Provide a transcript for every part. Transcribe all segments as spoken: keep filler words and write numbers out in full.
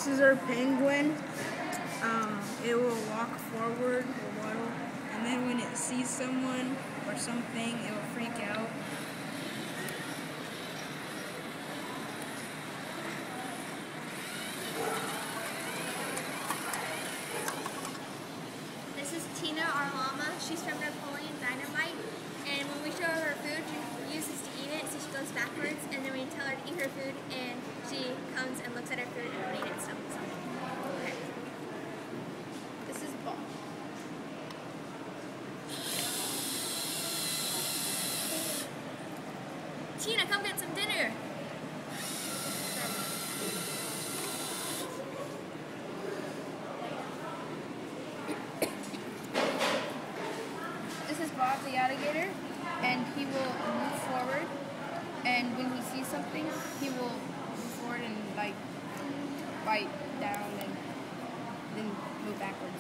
This is our penguin. Um, it will walk forward or waddle, and then when it sees someone or something, it will freak out. This is Tina, our llama. She's from Napoleon Dynamite, and when we show her her food, she uses to eat it, so she goes backwards, and then we tell her to eat her food, and she comes and looks at her food and will eat it. So, so. Okay. This is Bob. Tina, come get some dinner. This is Bob the alligator, and he will move forward, and when he sees something, he will move forward and like bite down and then move backwards.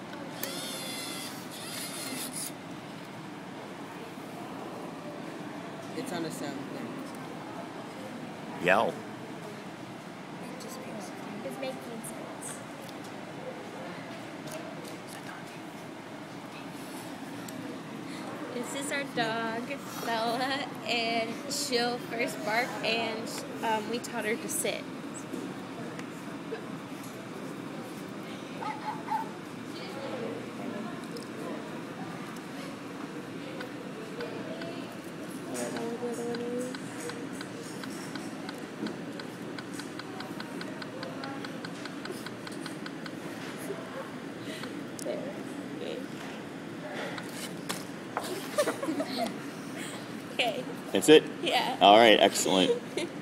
It's on a sound thing. Yell. It just makes it's making sense. This is our dog, Bella, and she'll first bark, and um, we taught her to sit. Okay. That's it? Yeah. All right, excellent.